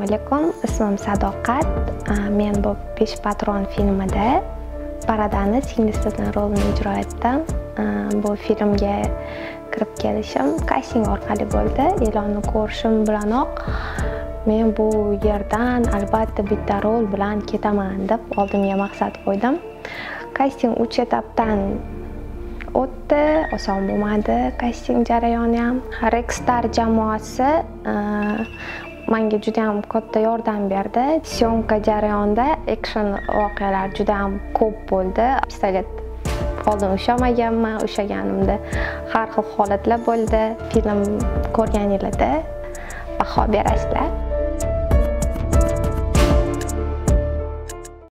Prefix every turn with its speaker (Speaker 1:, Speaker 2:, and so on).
Speaker 1: alaykum, ismim Sadoqat. Men bu Besh patron filmida Baradani singlisining rolini ijro etdim. Bu filmga kirib kelishim casting orqali bo'ldi. E'lonni ko'rishim bilanoq men bu yerdan albatta bitta rol bilan ketaman deb oldimga maqsad qo'ydim. Casting 3 etapdan o'tdi, oson bo'lmadi casting jarayoni ham. Rexstar jamoasi menga juda ham katta yordam berdi. Syomka jarayonida action voqealar juda ham ko'p bo'ldi. Pistolet oldin ushlamaganman, ushlaganimda har xil holatlar bo'ldi. Film ko'rganingizda baho berasizlar.